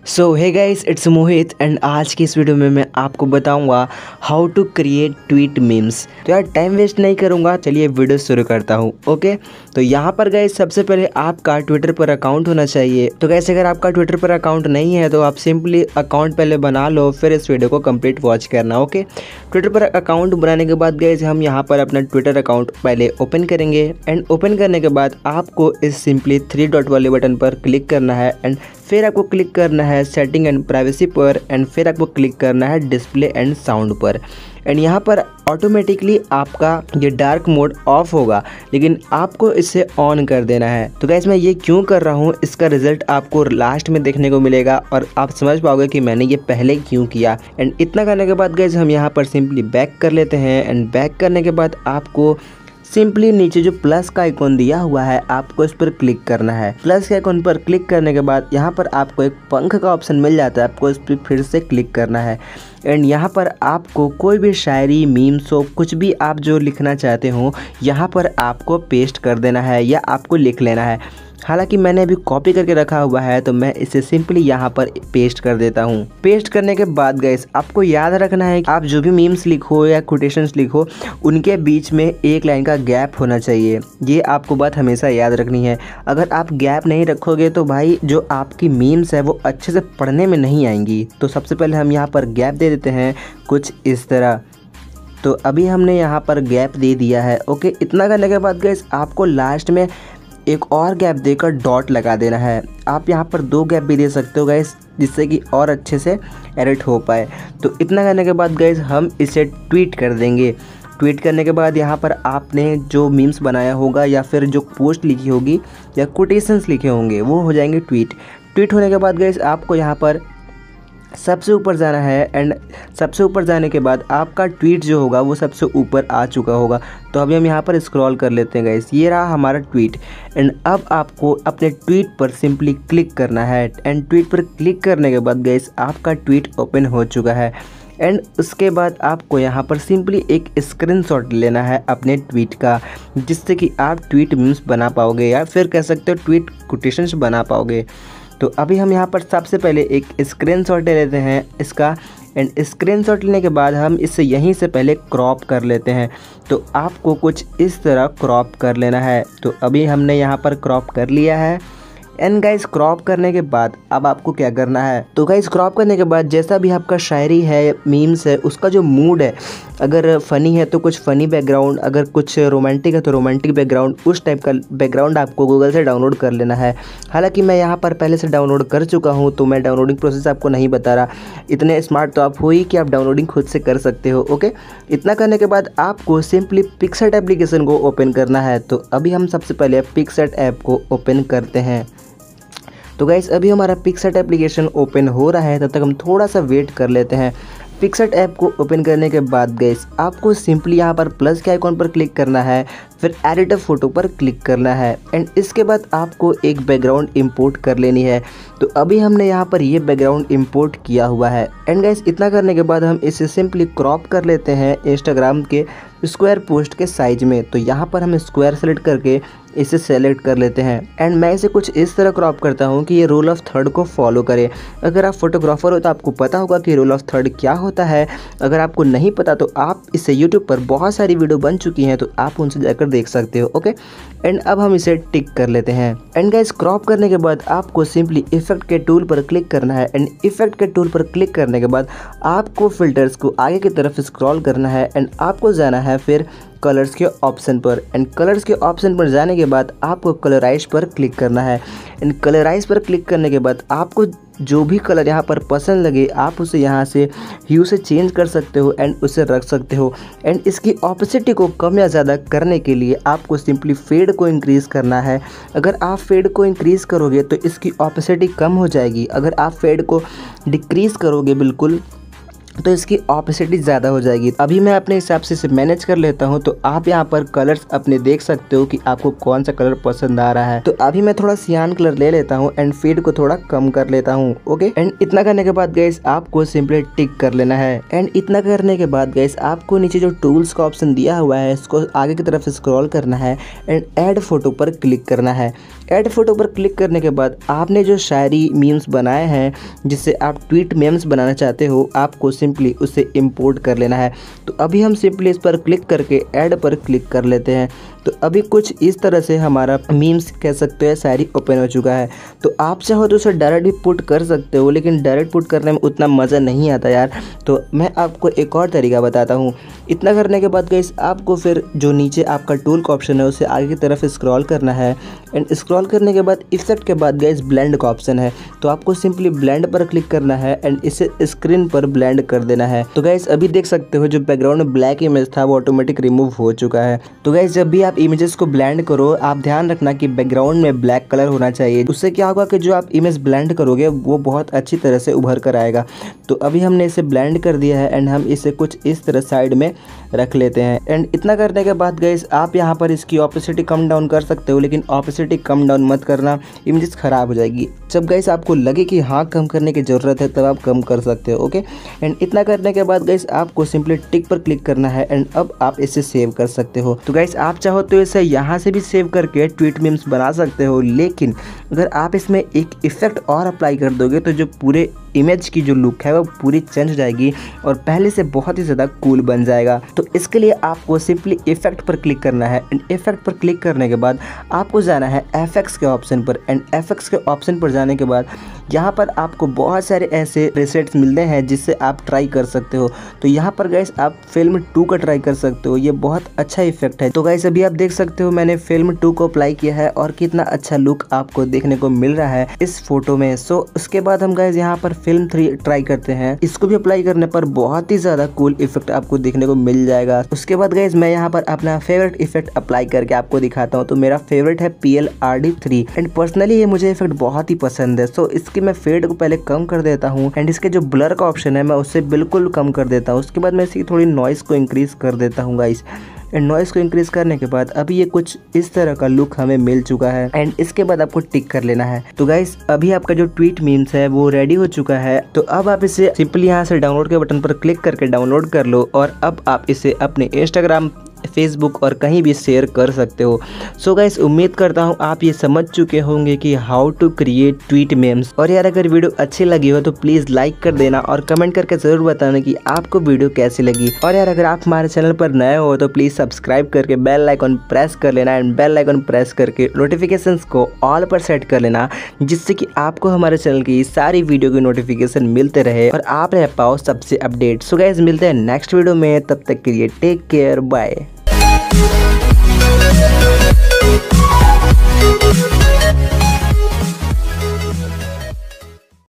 So hey guys, it's Mohit and आज की इस वीडियो में मैं आपको बताऊंगा how to create tweet memes. तो यार टाइम वेस्ट नहीं करूंगा, चलिए वीडियो शुरू करता हूं। ओके, तो यहाँ पर गाइस सबसे पहले आपका ट्विटर पर अकाउंट होना चाहिए। तो गाइस अगर आपका ट्विटर पर अकाउंट नहीं है तो आप सिंपली अकाउंट पहले बना लो, फिर इस वीडियो को कंप्लीट वॉच करना। ओके, ट्विटर पर अकाउंट बनाने के बाद गाइस हम यहाँ पर अपना ट्विटर अकाउंट पहले ओपन करेंगे एंड ओपन करने के बाद आपको इस सिंपली 3 डॉट वाले बटन पर क्लिक करना है एंड फिर आपको क्लिक करना है सेटिंग एंड प्राइवेसी पर एंड फिर आपको क्लिक करना है डिस्प्ले एंड साउंड पर। एंड यहाँ पर ऑटोमेटिकली आपका ये डार्क मोड ऑफ होगा, लेकिन आपको इसे ऑन कर देना है। तो गाइस मैं ये क्यों कर रहा हूँ, इसका रिजल्ट आपको लास्ट में देखने को मिलेगा और आप समझ पाओगे कि मैंने ये पहले क्यों किया। एंड इतना करने के बाद गाइस हम यहाँ पर सिंपली बैक कर लेते हैं एंड बैक करने के बाद आपको सिंपली नीचे जो प्लस का आइकॉन दिया हुआ है आपको इस पर क्लिक करना है। प्लस के आइकॉन पर क्लिक करने के बाद यहाँ पर आपको एक पंख का ऑप्शन मिल जाता है, आपको इस पर फिर से क्लिक करना है एंड यहाँ पर आपको कोई भी शायरी, मीम्स हो, कुछ भी आप जो लिखना चाहते हो यहाँ पर आपको पेस्ट कर देना है या आपको लिख लेना है। हालांकि मैंने अभी कॉपी करके रखा हुआ है तो मैं इसे सिंपली यहाँ पर पेस्ट कर देता हूँ। पेस्ट करने के बाद गाइस आपको याद रखना है कि आप जो भी मीम्स लिखो या कोटेशंस लिखो उनके बीच में एक लाइन का गैप होना चाहिए। ये आपको बात हमेशा याद रखनी है। अगर आप गैप नहीं रखोगे तो भाई जो आपकी मीम्स है वो अच्छे से पढ़ने में नहीं आएंगी। तो सबसे पहले हम यहाँ पर गैप दे देते हैं कुछ इस तरह। तो अभी हमने यहाँ पर गैप दे दिया है। ओके, इतना करने के बाद गाइस आपको लास्ट में एक और गैप देकर डॉट लगा देना है। आप यहाँ पर 2 गैप भी दे सकते हो गाइस, जिससे कि और अच्छे से एडिट हो पाए। तो इतना करने के बाद गाइस हम इसे ट्वीट कर देंगे। ट्वीट करने के बाद यहाँ पर आपने जो मीम्स बनाया होगा या फिर जो पोस्ट लिखी होगी या कोटेशंस लिखे होंगे वो हो जाएंगे ट्वीट। ट्वीट होने के बाद गाइस आपको यहाँ पर सबसे ऊपर जाना है एंड सबसे ऊपर जाने के बाद आपका ट्वीट जो होगा वो सबसे ऊपर आ चुका होगा। तो अभी हम यहाँ पर स्क्रॉल कर लेते हैं गाइस, ये रहा हमारा ट्वीट। एंड अब आपको अपने ट्वीट पर सिंपली क्लिक करना है एंड ट्वीट पर क्लिक करने के बाद गाइस आपका ट्वीट ओपन हो चुका है। एंड उसके बाद आपको यहाँ पर सिंपली एक स्क्रीनशॉट लेना है अपने ट्वीट का, जिससे कि आप ट्वीट मीम्स बना पाओगे या फिर कह सकते हो ट्वीट कोटेशंस बना पाओगे। तो अभी हम यहाँ पर सबसे पहले एक स्क्रीनशॉट ले लेते हैं इसका एंड स्क्रीनशॉट लेने के बाद हम इसे यहीं से पहले क्रॉप कर लेते हैं। तो आपको कुछ इस तरह क्रॉप कर लेना है। तो अभी हमने यहाँ पर क्रॉप कर लिया है एंड गाइस क्रॉप करने के बाद अब आपको क्या करना है, तो गाइस क्रॉप करने के बाद जैसा भी आपका शायरी है, मीम्स है, उसका जो मूड है, अगर फ़नी है तो कुछ फ़नी बैकग्राउंड, अगर कुछ रोमांटिक है तो रोमांटिक बैकग्राउंड, उस टाइप का बैकग्राउंड आपको गूगल से डाउनलोड कर लेना है। हालांकि मैं यहाँ पर पहले से डाउनलोड कर चुका हूँ तो मैं डाउनलोडिंग प्रोसेस आपको नहीं बता रहा। इतने स्मार्ट तो आप हो ही कि आप डाउनलोडिंग खुद से कर सकते हो। ओके, इतना करने के बाद आपको सिंपली पिक्सआर्ट एप्लीकेशन को ओपन करना है। तो अभी हम सबसे पहले पिक्सआर्ट ऐप को ओपन करते हैं। तो गाइस अभी हमारा पिक्सआर्ट एप्लीकेशन ओपन हो रहा है, तब तक हम थोड़ा सा वेट कर लेते हैं। पिक्सआर्ट ऐप को ओपन करने के बाद गाइस आपको सिंपली यहाँ पर प्लस के आइकॉन पर क्लिक करना है, फिर एडिट अ फोटो पर क्लिक करना है एंड इसके बाद आपको एक बैकग्राउंड इंपोर्ट कर लेनी है। तो अभी हमने यहाँ पर ये बैकग्राउंड इंपोर्ट किया हुआ है एंड गाइस इतना करने के बाद हम इसे सिंपली क्रॉप कर लेते हैं इंस्टाग्राम के स्क्वायर पोस्ट के साइज में। तो यहाँ पर हम स्क्वायर सेलेक्ट करके इसे सेलेक्ट कर लेते हैं एंड मैं इसे कुछ इस तरह क्रॉप करता हूँ कि ये रूल ऑफ थर्ड को फॉलो करे। अगर आप फोटोग्राफर हो तो आपको पता होगा कि रूल ऑफ थर्ड क्या होता है। अगर आपको नहीं पता तो आप इसे यूट्यूब पर बहुत सारी वीडियो बन चुकी हैं, तो आप उनसे जाकर देख सकते हो। ओके, एंड अब हम इसे टिक कर लेते हैं एंड गाइस क्रॉप करने के बाद आपको सिंपली इफेक्ट के टूल पर क्लिक करना है एंड इफेक्ट के टूल पर क्लिक करने के बाद आपको फिल्टर्स को आगे की तरफ स्क्रॉल करना है एंड आपको जाना है फिर कलर्स के ऑप्शन पर एंड कलर्स के ऑप्शन पर जाने के बाद आपको कलराइज पर क्लिक करना है एंड कलराइज पर क्लिक करने के बाद आपको जो भी कलर यहाँ पर पसंद लगे आप उसे यहाँ से ह्यू से चेंज कर सकते हो एंड उसे रख सकते हो। एंड इसकी ऑपेसिटी को कम या ज़्यादा करने के लिए आपको सिंपली फेड को इंक्रीज़ करना है। अगर आप फेड को इंक्रीज़ करोगे तो इसकी ऑपेसिटी कम हो जाएगी। अगर आप फेड को डिक्रीज़ करोगे बिल्कुल तो इसकी ऑपोसिटी ज़्यादा हो जाएगी। अभी मैं अपने हिसाब से इसे मैनेज कर लेता हूँ। तो आप यहाँ पर कलर्स अपने देख सकते हो कि आपको कौन सा कलर पसंद आ रहा है। तो अभी मैं थोड़ा सियान कलर ले लेता हूँ एंड फेड को थोड़ा कम कर लेता हूँ। ओके, एंड इतना करने के बाद गाइस आपको सिंपली टिक कर लेना है एंड इतना करने के बाद गाइस आपको नीचे जो टूल्स का ऑप्शन दिया हुआ है इसको आगे की तरफ स्क्रॉल करना है एंड ऐड फोटो पर क्लिक करना है ऐड फोटो पर क्लिक करने के बाद आपने जो शायरी मीम्स बनाए हैं जिससे आप ट्वीट मीम्स बनाना चाहते हो, आपको सिंपली उसे इंपोर्ट कर लेना है। तो अभी हम सिंपली इस पर क्लिक करके ऐड पर क्लिक कर लेते हैं। तो अभी कुछ इस तरह से हमारा मीम्स कह सकते हैं शायरी ओपन हो चुका है। तो आप चाहो तो उसे डायरेक्ट भी पुट कर सकते हो, लेकिन डायरेक्ट पुट करने में उतना मज़ा नहीं आता यार। तो मैं आपको एक और तरीका बताता हूँ। इतना करने के बाद गाइस आपको फिर जो नीचे आपका टूल का ऑप्शन है उसे आगे की तरफ स्क्रॉल करना है। एंड स्क्रॉल करने के बाद इफेक्ट के बाद गाइस ब्लेंड का ऑप्शन है, तो आपको सिंपली ब्लेंड पर क्लिक करना है एंड इसे स्क्रीन पर ब्लेंड कर देना है। तो गाइस अभी देख सकते हो जो बैकग्राउंड में ब्लैक इमेज था वो ऑटोमेटिक रिमूव हो चुका है। तो गाइस जब भी आप इमेजेस को ब्लेंड करो, आप ध्यान रखना कि बैकग्राउंड में ब्लैक कलर होना चाहिए। उससे क्या होगा कि जो आप इमेज ब्लेंड करोगे वो बहुत अच्छी तरह से उभर कर आएगा। तो अभी हमने इसे ब्लेंड कर दिया है एंड हम इसे कुछ इस तरह साइड में रख लेते हैं। एंड इतना करने के बाद गाइस आप यहाँ पर इसकी ऑपेसिटी कम डाउन कर सकते हो, लेकिन ऑपेसिटी कम डाउन मत करना, इमेजेस खराब हो जाएगी। जब गाइस आपको लगे कि हाँ कम करने की ज़रूरत है तब आप कम कर सकते हो। ओके, एंड इतना करने के बाद गाइस आपको सिंपली टिक पर क्लिक करना है एंड अब आप इसे सेव कर सकते हो। तो गाइस आप चाहो तो इसे यहाँ से भी सेव करके ट्वीट मीम्स बना सकते हो, लेकिन अगर आप इसमें एक इफेक्ट और अप्लाई कर दोगे तो जो पूरे इमेज की जो लुक है वो पूरी चेंज हो जाएगी और पहले से बहुत ही ज़्यादा कूल बन जाएगा। तो इसके लिए आपको सिंपली इफेक्ट पर क्लिक करना है एंड इफेक्ट पर क्लिक करने के बाद आपको जाना है एफएक्स के ऑप्शन पर। एंड एफएक्स के ऑप्शन पर जाने के बाद यहाँ पर आपको बहुत सारे ऐसे प्रीसेट्स मिलते हैं जिससे आप ट्राई कर सकते हो। तो यहाँ पर गाइस आप फिल्म 2 का ट्राई कर सकते हो, ये बहुत अच्छा इफेक्ट है। तो गाइस अभी आप देख सकते हो मैंने फिल्म 2 को अप्लाई किया है और कितना अच्छा लुक आपको देखने को मिल रहा है इस फोटो में। सो उसके बाद हम गाइस यहाँ पर फिल्म 3 ट्राई करते हैं। इसको भी अप्लाई करने पर बहुत ही ज्यादा कूल इफेक्ट आपको देखने को मिल जाएगा। उसके बाद गाइस मैं यहाँ पर अपना फेवरेट इफेक्ट अप्लाई करके आपको दिखाता हूँ। तो मेरा फेवरेट है PLRD3 एंड पर्सनली ये मुझे इफेक्ट बहुत ही पसंद है। सो इसकी मैं फेड को पहले कम कर देता हूँ एंड इसके जो ब्लर का ऑप्शन है मैं उससे बिल्कुल कम कर देता हूँ। उसके बाद मैं इसकी थोड़ी नॉइस को इंक्रीज कर देता हूँ गाइस। एंड नॉइस को इंक्रीज करने के बाद अभी ये कुछ इस तरह का लुक हमें मिल चुका है एंड इसके बाद आपको टिक कर लेना है। तो गाइस अभी आपका जो ट्वीट मीम्स है वो रेडी हो चुका है। तो अब आप इसे सिंपली यहाँ से डाउनलोड के बटन पर क्लिक करके डाउनलोड कर लो और अब आप इसे अपने इंस्टाग्राम, फेसबुक और कहीं भी शेयर कर सकते हो। सो गाइस उम्मीद करता हूँ आप ये समझ चुके होंगे कि how to create tweet memes. और यार अगर वीडियो अच्छी लगी हो तो प्लीज़ लाइक कर देना और कमेंट करके ज़रूर बताना कि आपको वीडियो कैसी लगी। और यार अगर आप हमारे चैनल पर नए हो तो प्लीज़ सब्सक्राइब करके बेल आइकन प्रेस कर लेना एंड बेल आइकन प्रेस करके नोटिफिकेशंस को ऑल पर सेट कर लेना, जिससे कि आपको हमारे चैनल की सारी वीडियो की नोटिफिकेशन मिलते रहे और आप रह पाओ सबसे अपडेट। सो गाइस मिलते हैं नेक्स्ट वीडियो में, तब तक के लिए टेक केयर, बाय।